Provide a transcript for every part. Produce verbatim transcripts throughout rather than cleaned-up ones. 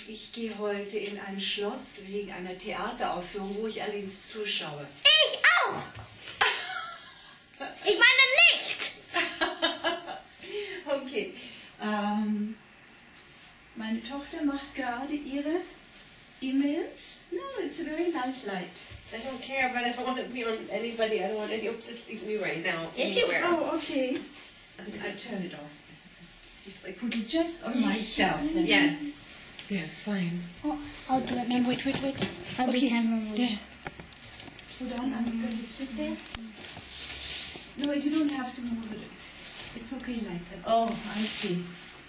ich gehe heute in ein Schloss wegen einer Theateraufführung, wo ich allerdings zuschaue. Ich auch! Ich meine nicht! Okay. Ähm, meine Tochter macht gerade ihre E-Mails. No, it's a very nice light. I don't care, but I don't want to be on anybody. I don't want anyone to see me right now. Yes, you- Anywhere. Oh, okay. I turn it off. I put it just on myself. That's Yes. it. Yeah, fine. Oh, I'll do it now. Wait, wait, wait. I'll Okay. be camera move. There. Hold on, I'm going to sit there. No, you don't have to move it. It's okay like that. Oh, I see.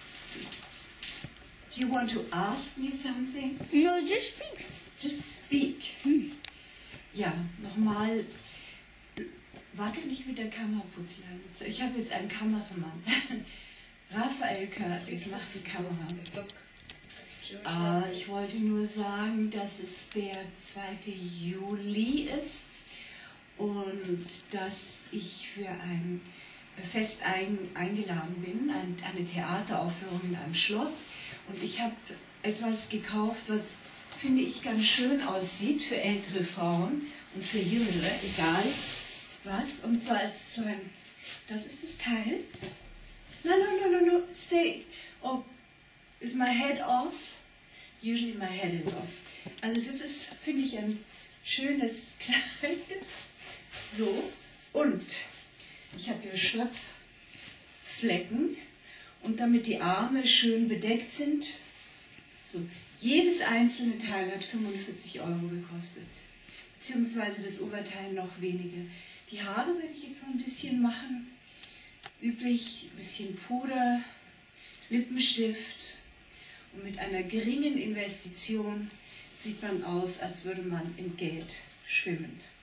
Do you want to ask me something? No, just speak. Just speak. Ja, nochmal. Warte nicht mit der Kamera, Putzlein. Ich habe jetzt einen Kameramann. Raphael Curtis macht die Kamera. Ah, ich wollte nur sagen, dass es der zweite Juli ist und dass ich für ein Fest ein, eingeladen bin, ein, eine Theateraufführung in einem Schloss. Und ich habe etwas gekauft, was, finde ich, ganz schön aussieht für ältere Frauen und für jüngere, egal was. Und zwar ist es so ein, das ist das Teil. No, no, no, no, no, stay. Oh, is my head off? Usually my head is off. Also das ist, finde ich, ein schönes Kleid. So, und ich habe hier Schlapfflecken und damit die Arme schön bedeckt sind. So, jedes einzelne Teil hat fünfundvierzig Euro gekostet. Beziehungsweise das Oberteil noch weniger. Die Haare werde ich jetzt so ein bisschen machen. Üblich, ein bisschen Puder, Lippenstift. Und mit einer geringen Investition sieht man aus, als würde man in Geld schwimmen.